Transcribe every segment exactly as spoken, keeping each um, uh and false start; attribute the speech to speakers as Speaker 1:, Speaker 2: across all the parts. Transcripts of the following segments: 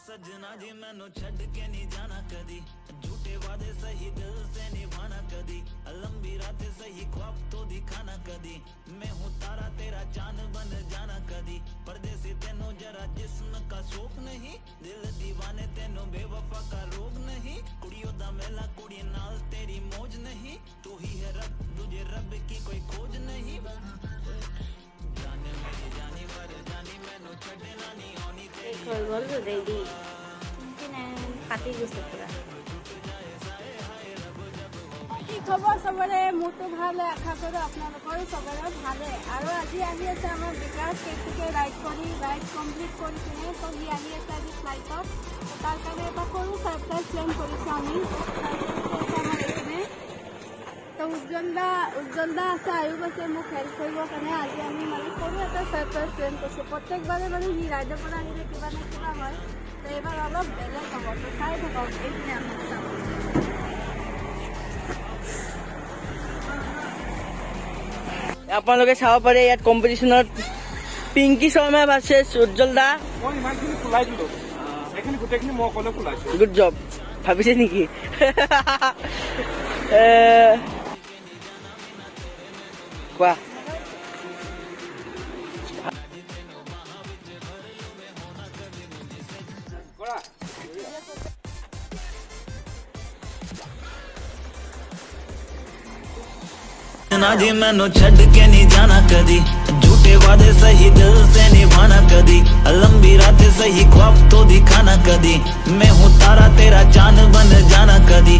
Speaker 1: सजना जी मैनू छड़ के नहीं जाना कदी, झूठे वादे सही दिल से निभाना कदी, लंबी रातें सही ख्वाब तो दिखाना कदी, मैं हूँ तारा तेरा चांद बन जाना कदी, परदेसी तेनों जरा जिस्म का शौक नहीं, दिल दीवाने तेनों बेवफा का रोग नहीं, कुड़ियों दा मेला कुड़ी नाल तेरी मौज नहीं, तू ही है रब तुझे रब की कोई खोज नहीं, जाने मेरी जानी पर जानी मैनू छड़ना नहीं आनी तेरी
Speaker 2: खबर सबरे मोटो भाले आशा करो आपनालोकर सबरे भाले आरो আজি আহি আছে আমাৰ বিকাশ কেককে ৰাইড কৰি ৰাইড কমপ্লিট কৰি কিনে তো হি আহি আছে আজি ফ্লাইটত তাৰ কাৰণে এটা সৰু সাৰপ্ৰাইজ প্ল্যান কৰিছো আমি আমাৰ এখানে তো উজ্জ্বলদা উজ্জ্বলদা আছে আয়ুব আছে মোক হেল্প কৰিবৰ কাৰণে আজি আমি মানে সৰু এটা সাৰপ্ৰাইজ প্ল্যান কৰিছো প্ৰত্যেকবাৰে মানে হি ৰাইডৰ পৰা আহিলে কিবা না কিবা হয় তো এবাৰ অলপ বেলেগ হ'ব তো চাই থাকক এইখিনি আমি চাম
Speaker 3: अपन लोग चाव पारे यात कम्पिटिशन पिंकी शर्मा भार्सेस उज्जवल दा गुड जब भाविसे निकी क्या
Speaker 1: ना जी मैनू छड़ के नहीं जाना कदी, झूठे वादे सही दिल से निभाना कदी, लंबी रातें सही ख्वाब तो दिखाना कदी, मैं हूँ तारा तेरा चांद बन जाना कदी।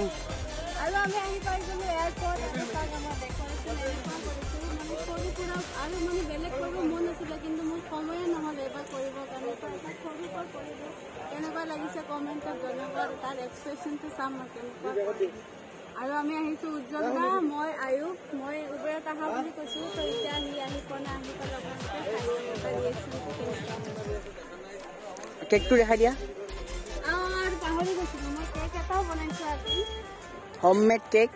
Speaker 2: আৰু আমি আহিছো উজ্জ্বল দা মই আয়ুব মই উবেৰত আহা বুলি কৈছো তো এতিয়া আহি আহি কোনা আহি পালে আপোনালোকে
Speaker 3: কেকটো দেখাই দিয়া
Speaker 2: আৰু পাহৰি গৈছিলো মই কেক এটাও বনাইছো আজি
Speaker 3: হোমমেড কেক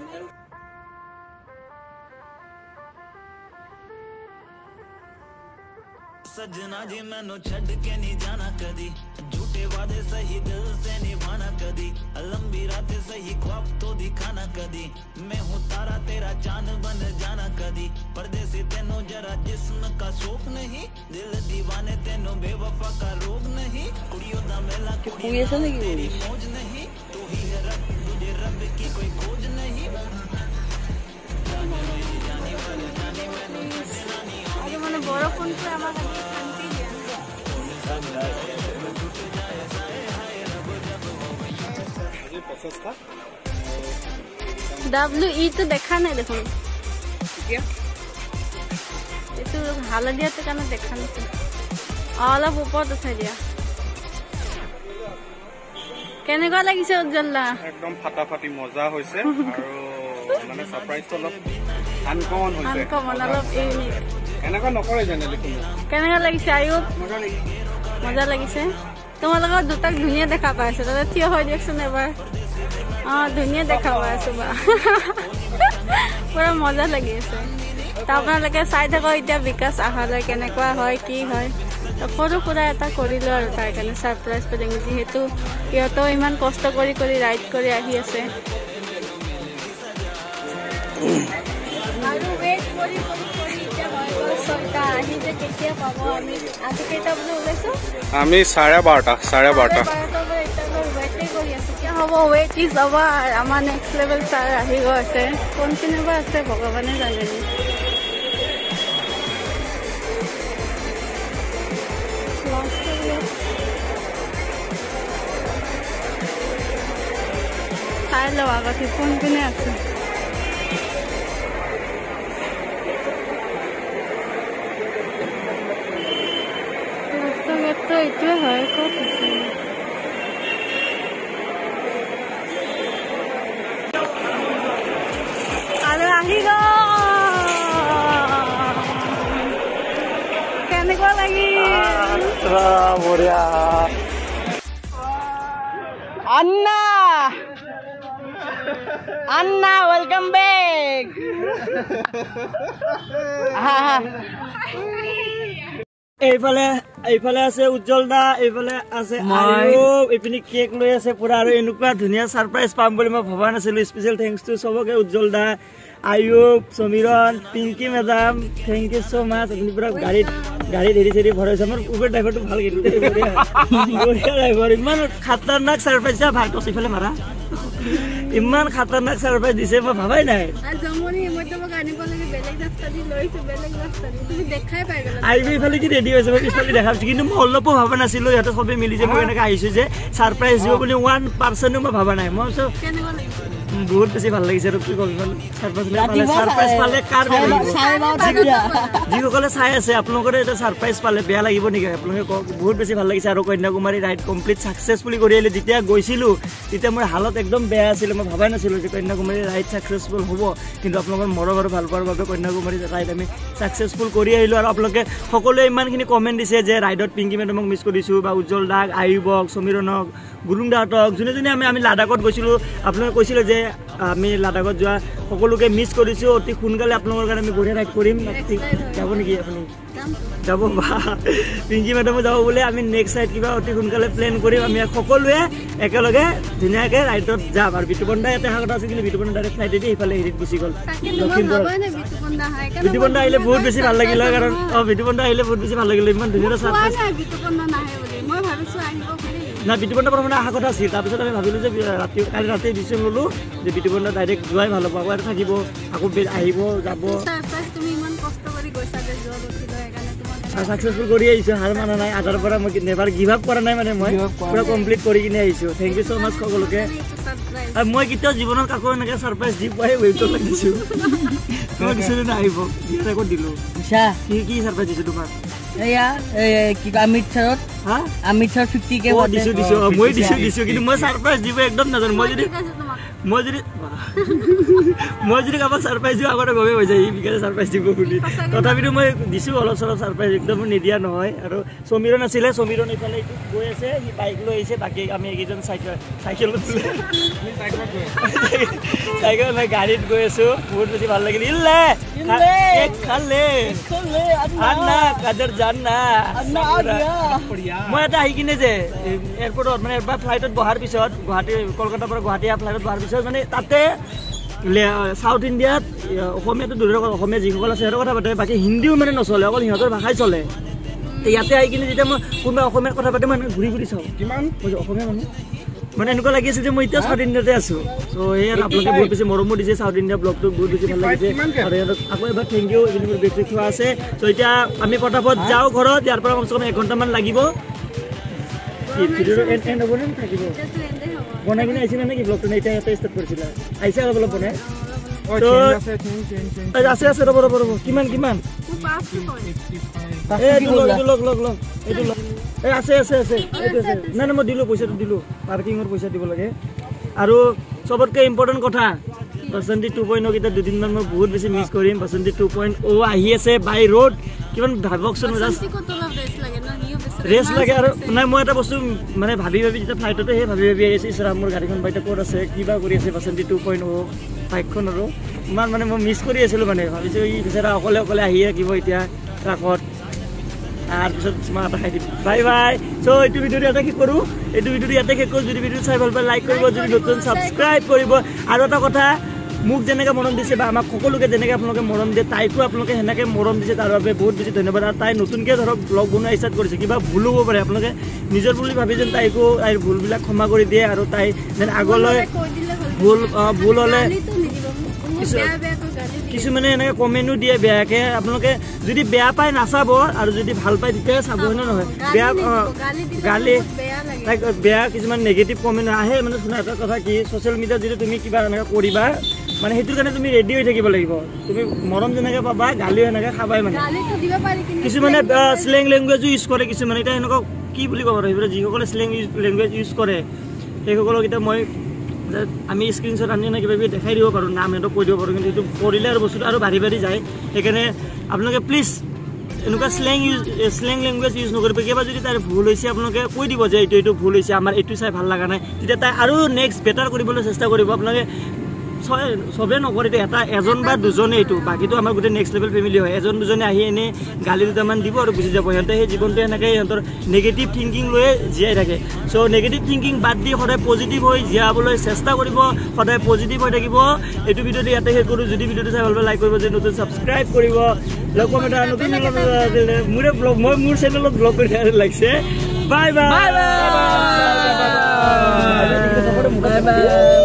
Speaker 1: सजना जी मैनू छड़ के नहीं जाना कदी, झूठे वादे सही दिल से निभाना कदी, लंबी रातें सही ख्वाब तो दिखाना कदी, मैं हूँ तारा तेरा चांद बन जाना कदी, परदेसी तेनों जरा जिस्म का शौक नहीं, दिल दीवाने तेनों बेवफा का रोग नहीं, कुड़ियों दा मेला कुड़ी तेरी मौज नहीं, तू ही है रब तुझे रब की कोई खोज नहीं, जाने मेरी जानी पर जानी मैनू छड़ना नहीं आनी
Speaker 2: মানে বৰষুণটো আমাক আজি শান্তি দিয়ে ডাব্লিউ ই তো দেখা নাই দেখোন এইটো হালধীয়াটো কাৰণে দেখা নাই অলপ ওপৰত উঠাই দিয়া কেনেকুৱা লাগিছে উজ্জ্বল দা
Speaker 4: একদম ফাটাফাটি মজা হৈছে আৰু মানে সাৰপ্ৰাইজটো অলপ আনকমন হৈছে
Speaker 2: আনকমন অলপ ইউনিক
Speaker 4: এনেকুৱা নকৰে জেনেৰেলি
Speaker 2: কেনেকুৱা লাগিছে আয়ুব মজা লাগিছে তোমালোকৰ দুটাক ধুনীয়া দেখা পাইছে তাতে থিয় হৈ দিয়কচোন এবাৰ অ ধুনীয়া দেখা পাইছো বা পুৰা মজা লাগি আছে তো আপোনালোকে চাই থাকক এতিয়া বিকাশ আহালৈ কেনেকুৱা হয় কি হয় তো সৰু সুৰা এটা কৰিলো আৰু তাৰ কাৰণে সাৰপ্ৰাইজ প্লেন যিহেতু সিহঁতেও ইমান কষ্ট কৰি কৰি ৰাইড কৰি আহি আছে আৰু ৱেট কৰি কৰি কৰি এতিয়া হৈ গ'ল ছয়টা আহি যে কেতিয়া পাব আমি আজি কেইটা বজাত ওলাইছো
Speaker 4: আমি চাৰে বাৰটা চাৰে বাৰটা
Speaker 2: ৱেটে কৰি আছো কিয় হ'ব ৱেট ইজ অভাৰ আমাৰ নেক্সট লেভেল ছাৰ আহি গৈ আছে কোনপিনে বা আছে ভগৱানে জানে চাই লওঁ আগতে কোনপিনে আছে তো এইটোৱে হয় ক'ত আছে আৰু আহি গ'ল কেনেকুৱা লাগিল
Speaker 3: বঢ়িয়া আন্না আন্না ওয়েলকাম ব্যাক এইফালে এইফালে আছে উজ্জ্বল দা এইফালে আছে আয়ুব এইপিনি কেক লৈ আছে পুৰা আৰু এনেকুৱা ধুনীয়া সাৰপ্ৰাইজ পাম বুলি মই ভবা নাছিলো স্পেশাল থ্যাঙ্কস টু সবকে উজ্জ্বল দা Ayub Samiran Pinki madam thank you so much আপুনি পুৰা গাড়ীত গাড়ী ধৰি ধৰি ভৰাইছে আমাৰ উবেৰ ড্ৰাইভাৰটো ভাল কিন্তু বঢ়িয়া ড্ৰাইভাৰ ইমান খাতাৰনাক সাৰপ্ৰাইজ ভাল টছ ইফালে মাৰা ইমান খাতাৰনাক সাৰপ্ৰাইজ দিছে মই ভাবাই নাই আইবি ইফালে কি ৰেডি হৈছে মই পিছফালে দেখাইছো কিন্তু মই অলপো ভাবা নাছিলো ইহঁতে সবে মিলি যে মই এনেকৈ আহিছো যে সাৰপ্ৰাইজ দিব বুলি ওৱান পাৰ্চেণ্টো মই ভাবা নাই মই বহুত বেছি ভাল লাগিছে আৰু কি ক'ম সাৰপ্ৰাইজ পালে কাৰ যিসকলে চাই আছে আপোনালোকৰ এটা সাৰপ্ৰাইজ পালে বেয়া লাগিব নেকি আপোনালোকে কওক বহুত বেছি ভাল লাগিছে আৰু কন্যাকুমাৰী ৰাইড কমপ্লিট ছাকচেছফুলি কৰি আহিলে যেতিয়া গৈছিলোঁ তেতিয়া মোৰ হালত একদম বেয়া আছিলে মই ভবাই নাছিলোঁ যে কন্যাকুমাৰী ৰাইড ছাকচেছফুল হ'ব কিন্তু আপোনালোকৰ মৰম আৰু ভাল পোৱাৰ বাবে কন্যাকুমাৰী ৰাইড আমি ছাকচেছফুল কৰি আহিলোঁ আৰু আপোনালোকে সকলোৱে ইমানখিনি কমেণ্ট দিছে যে ৰাইডত পিংকি মেডামক মিছ কৰিছোঁ বা উজ্জ্বল দাক আয়ুবক সমীৰণক গুৰুং দাহঁতক যোনে যোনে আমি আমি লাডাখত গৈছিলোঁ আপোনালোকে কৈছিলে যে আমি লাডাখত যোৱা সকলোকে মিছ কৰিছোঁ অতি সোনকালে আপোনালোকৰ কাৰণে আমি বঢ়িয়া ৰাইড কৰিম যাব নেকি আপুনি যাব বা পিংকি মেডামো যাব বোলে আমি নেক্সট ৰাইড কিবা অতি সোনকালে প্লেন কৰিম আমি সকলোৱে একেলগে ধুনীয়াকৈ ৰাইডত যাম আৰু বিতুপন দা ইয়াতে অহা কথা আছিল কিন্তু বিতুপন দা ডাইৰেক্ট ফ্লাইটেদি সেইফালে হেৰিত গুচি গ'ল লখিমপুৰত বিতুপন দা আহিলে বহুত বেছি ভাল লাগিলে কাৰণ অঁ বিতুপন দা আহিলে বহুত বেছি ভাল লাগিলে ইমান ধুনীয়া ছাৰপ্ৰাইজ না বিতুপন দা প্ৰথমে অহা কথা আছিল তাৰপিছত আমি ভাবিলোঁ যে ৰাতি কালি ৰাতি ডিচিশ্যন ল'লোঁ যে বিতুপন দা ডাইৰেক্ট যোৱাই ভাল হ'ব আকৌ ইয়াতে থাকিব আকৌ আহিব যাব ছাকচেছফুল কৰি আহিছোঁ হাৰ মানা নাই আধাৰ পৰা মই নেভাৰ গিভ আপ কৰা নাই মানে মই পুৰা কমপ্লিট কৰি কিনে আহিছোঁ থেংক ইউ ছ' মাছ সকলোকে আৰু মই কেতিয়াও জীৱনত কাকো এনেকৈ ছাৰপ্ৰাইজ দি পোৱাই ৱেইটত লাগিছোঁ তোমাক কিছুদিন আহিব ৰেকৰ্ড দিলোঁ কি কি ছাৰপ্ৰাইজ দিছোঁ তোমাক
Speaker 5: এয়া কি অমৃতসৰত
Speaker 3: হা
Speaker 5: অমৃতসৰ ফিফটি কে
Speaker 3: দিছোঁ দিছোঁ মই দিছোঁ দিছোঁ কিন্তু মই ছাৰপ্ৰাইজ দিব একদম নাজানো মই যদি মই যদি মই যদি কাৰোবাক ছাৰপ্ৰাইজ দিওঁ আগতে গমেই হৈ যায় ই বিকাশে ছাৰপ্ৰাইজ দিব বুলি তথাপিতো মই দিছোঁ অলপ চলপ ছাৰপ্ৰাইজ একদম নিদিয়া নহয় আৰু সমীৰণ আছিলে সমীৰণ এইফালে এইটো গৈ আছে সি বাইক লৈ আহিছে বাকী আমি এইকেইজন চাইকেল চাইকেলত চাইকেল মই গাড়ীত গৈ আছোঁ বহুত বেছি ভাল লাগিল ইলে খালে আন্না কাজৰ জান না মই এটা আহি কিনে যে এয়াৰপৰ্টত মানে এবাৰ ফ্লাইটত বহাৰ পিছত গুৱাহাটী কলকাতাৰ পৰা গুৱাহাটী ফ্লাইটত বহাৰ পিছত মানে তাতে সাউথ ইণ্ডিয়াত অসমীয়াটো দূৰৰ কথা অসমীয়া যিসকল আছে সিহঁতৰ কথা পাতে বাকী হিন্দীও মানে নচলে অকল সিহঁতৰ ভাষাই চলে ইয়াতে আহি কিনে যেতিয়া মই কোনোবা অসমীয়াত কথা পাতে মই ঘূৰি ঘূৰি চাওঁ কিমান অসমীয়া মানুহ মানে এনেকুৱা লাগি আছে যে মই এতিয়া সাউথ ইণ্ডিয়াতে আছোঁ চ' সেয়াত আপোনালোকে বহুত বেছি মৰমো দিছে সাউথ ইণ্ডিয়া ব্লগটো বহুত বেছি ভাল লাগিছে আৰু সিহঁতক আকৌ এবাৰ থেংক ইউ এইখিনি বেছি থোৱা আছে চ' এতিয়া আমি পটাপট যাওঁ ঘৰত ইয়াৰ পৰা কমচে কম এক ঘণ্টামান লাগিব ভিডিঅ'টো এণ্ড এণ্ড হ'ব নে থাকিব বনাই কিনে আহিছিলে নেকি ব্লগটো নে এতিয়া ইয়াতে ষ্টাৰ্ট কৰিছিলা আহিছে অলপ অলপ বনাই আছে আছে ৰ'ব ৰ'ব ৰ'ব কিমান কিমান এই আছে আছে আছে এইটো আছে নাই নাই মই দিলোঁ পইচাটো দিলোঁ পাৰ্কিঙৰ পইচা দিব লাগে আৰু চবতকৈ ইম্পৰ্টেণ্ট কথা বাসন্তী টু পইণ্ট অ' কেইটা দুদিনমান মই বহুত বেছি মিছ কৰিম বাসন্তী টু পইণ্ট অ' আহি আছে বাই ৰোড কিমান ভাবকচোন জাষ্ট ৰেষ্ট লাগে আৰু নাই মই এটা বস্তু মানে ভাবি ভাবি যেতিয়া ফ্লাইটতে সেই ভাবি ভাবি আহিছোঁ ইছৰা মোৰ গাড়ীখন বাইতে ক'ত আছে কিবা কৰি আছে বাসন্তী টু পইণ্ট অ' বাইকখন আৰু ইমান মানে মই মিছ কৰি আছিলোঁ মানে ভাবিছোঁ ই বেচেৰা অকলে অকলে আহি থাকিব এতিয়া ট্ৰাকত তাৰপিছত মই এটা খাই দিম বাই বাই চ' এইটো ভিডিঅ'টো ইয়াতে শেষ কৰোঁ এইটো ভিডিঅ'টো ইয়াতে শেষ কৰোঁ যদি ভিডিঅ'টো চাই ভাল পায় লাইক কৰিব যদি নতুন ছাবস্ক্ৰাইব কৰিব আৰু এটা কথা মোক যেনেকৈ মৰম দিছে বা আমাক সকলোকে যেনেকৈ আপোনালোকে মৰম দিয়ে তাইকো আপোনালোকে সেনেকৈ মৰম দিছে তাৰ বাবে বহুত বেছি ধন্যবাদ আৰু তাই নতুনকৈ ধৰক ব্লগ বনোৱা ষ্টাৰ্ট কৰিছে কিবা ভুল হ'ব পাৰে আপোনালোকে নিজৰ বুলি ভাবি যেন তাইকো তাইৰ ভুলবিলাক ক্ষমা কৰি দিয়ে আৰু তাই যেন আগলৈ ভুল ভুল হ'লে কিছুমানে এনেকৈ কমেণ্টো দিয়ে বেয়াকৈ আপোনালোকে যদি বেয়া পায় নাচাব আৰু যদি ভাল পায় তেতিয়াহে চাব হয়নে নহয় বেয়া গালি তাইক বেয়া কিছুমান নিগেটিভ কমেণ্ট আহে মানে শুনা এটা কথা কি ছ'চিয়েল মিডিয়াত যদি তুমি কিবা এনেকৈ কৰিবা মানে সেইটোৰ কাৰণে তুমি ৰেডি হৈ থাকিব লাগিব তুমি মৰম যেনেকৈ পাবা গালিও সেনেকৈ খাবাই মানে কিছুমানে শ্লেং লেংগুৱেজো ইউজ কৰে কিছুমানে এতিয়া এনেকুৱা কি বুলি ক'ব সেইবিলাক যিসকলে শ্লেং লেংগুৱেজ ইউজ কৰে সেইসকলক এতিয়া মই আমি স্ক্ৰীনশ্বট আনি আনি কিবা কিবি দেখাই দিব পাৰোঁ নাম সিহঁতক কৈ দিব পাৰোঁ কিন্তু সেইটো কৰিলে আৰু বস্তুটো আৰু বাঢ়ি বাঢ়ি যায় সেইকাৰণে আপোনালোকে প্লিজ এনেকুৱা slang use slang language use নকৰিব কেতিয়াবা যদি তাইৰ ভুল হৈছে আপোনালোকে কৈ দিব যে এইটো এইটো ভুল হৈছে আমাৰ এইটো চাই ভাল লগা নাই তেতিয়া তাই আৰু নেক্সট বেটাৰ কৰিবলৈ চেষ্টা কৰিব আপোনালোকে চবে নকৰে এটা এজন বা দুজনে এইটো বাকীটো আমাৰ গোটেই নেক্সট লেভেল ফেমিলি হয় এজন দুজনে আহি এনে গালি দুটামান দিব আৰু গুচি যাব সিহঁতে সেই জীৱনটো এনেকৈ সিহঁতৰ নেগেটিভ থিংকিং লৈ জীয়াই থাকে চ' নেগেটিভ থিংকিং বাদ দি সদায় পজিটিভ হৈ জীয়াবলৈ চেষ্টা কৰিব সদায় পজিটিভ হৈ থাকিব এইটো ভিডিঅ'টো ইয়াতে শেষ কৰোঁ যদি ভিডিঅ'টো চাই ভাল পায় লাইক কৰিব যে নতুন ছাবস্ক্ৰাইব কৰিব লগ পাম এটা নতুন মোৰে ব্লগ মই মোৰ চেনেলত ব্লগ কৰি লাগিছে bye bye bye bye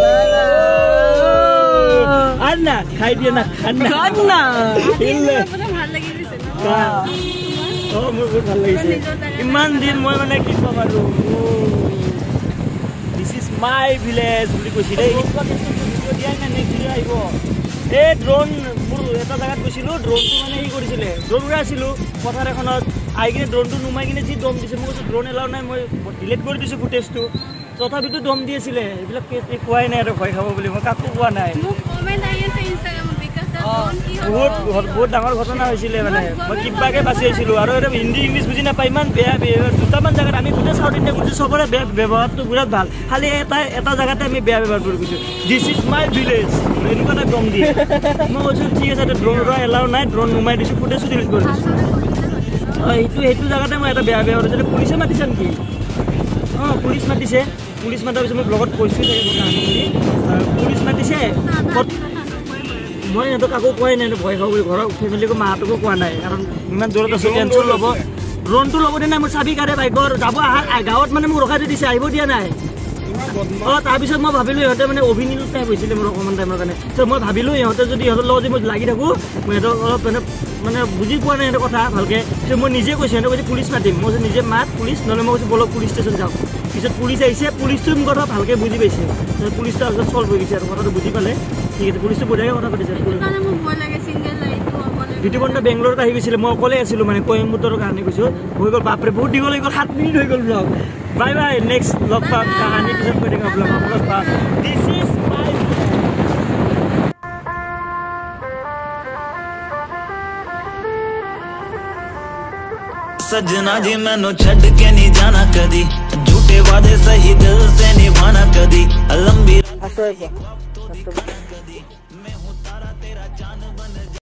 Speaker 3: Anna খাই দিয়ে না খান্না খান্না
Speaker 2: ভাল লাগি গৈছে
Speaker 3: অ মোৰ বহুত ভাল লাগিছে ইমান দিন মই মানে কি ক'ম আৰু দিছ ইজ মাই ভিলেজ বুলি কৈছিলে দিয়াই নাই নেক্সট ভিডিঅ' আহিব এই ড্ৰোন মোৰ এটা জেগাত গৈছিলোঁ ড্ৰোনটো মানে হেৰি কৰিছিলে ড্ৰোন উৰাই আছিলোঁ পথাৰ এখনত আহি কিনে ড্ৰোনটো নুমাই কিনে যি দম দিছে মই কৈছোঁ ড্ৰোন এলাও নাই মই ডিলিট কৰি দিছোঁ ফুটেজটো তথাপিতো দম দি আছিলে এইবিলাক কোৱাই নাই আৰু ভয় খাব বুলি মই কাকো কোৱা নাই বহুত বহুত ডাঙৰ ঘটনা হৈছিলে মানে মই কিবাকে বাচি আহিছিলোঁ আৰু এটা হিন্দী ইংলিছ বুজি নাপায় ইমান বেয়া দুটামান জেগাত আমি গোটেই চাউথ ইণ্ডিয়া গৈছোঁ চবৰে বেয়া ব্যৱহাৰটো বিৰাট ভাল খালি এটা এটা জেগাতে আমি বেয়া ব্যৱহাৰ কৰি গৈছোঁ দিছ ইজ মাই ভিলেজ এনেকুৱা এটা দম দিয়ে মই কৈছোঁ ঠিক আছে ড্ৰোন উৰা এলাও নাই ড্ৰোন নুমাই দিছোঁ ফুটেজটো ডিলিট কৰি দিছোঁ অঁ সেইটো সেইটো জেগাতে মই এটা বেয়া ব্যৱহাৰ কৰিছোঁ পুলিচে মাতিছে নেকি অঁ পুলিচ মাতিছে পুলিচ মাতাৰ পিছত মই ব্লগত কৈছোঁ পুলিচ মাতিছে মই সিহঁতক কাকো কোৱাই নাই ভয় খাব বুলি ঘৰৰ ফেমিলিকো মাহঁতকো কোৱা নাই কাৰণ ইমান দূৰত আছোঁ টেনশ্যন ল'ব ড্ৰোনটো ল'ব দিয়া নাই মোৰ চাবি কাৰে বাইকৰ যাব আহা গাঁৱত মানে মোক ৰখাই দিছে আহিব দিয়া নাই অঁ তাৰপিছত মই ভাবিলোঁ ইহঁতে মানে অভিনীল টাইপ হৈছিলে মোৰ অকণমান টাইমৰ কাৰণে ত' মই ভাবিলোঁ ইহঁতে যদি ইহঁতৰ লগত যদি মই লাগি থাকোঁ মই সিহঁতক অলপ মানে মানে বুজি পোৱা নাই সিহঁতৰ কথা ভালকৈ ত' মই নিজে কৈছোঁ সিহঁতে কৈছে পুলিচ মাতিম মই কৈছোঁ নিজে মাত পুলিচ নহ'লে মই কৈছোঁ বলক পুলিচ ষ্টেচন যাওঁ পিছত পুলিচ আহিছে পুলিচটো মোৰ কথা ভালকৈ বুজি পাইছে পুলিচটো তাৰপিছত চল্ভ হৈ গৈছে আৰু কথাটো বুজি পালে ঠিক আছে পুলিচটো বঢ়িয়াকৈ কথা পাতিছে বিতুপন বেংগলোৰত আহি গৈছিলে মই অকলে আছিলোঁ মানে কইম্বুটৰৰ কাৰণে কৈছোঁ হৈ গ'ল বাপৰে বহুত দীঘল হৈ গ'ল সাত মিনিট হৈ গ'ল ব্লগ বাই বাই নেক্সট লগ পাম কাহানি পিছত কৈ থাকিম আপোনালোকক লগ পাম দিছ ইজ মাই
Speaker 1: सजना जी मैनू छड़ के नहीं जाना कदी झूठे वादे सही दिल से निभाना कदी लंबी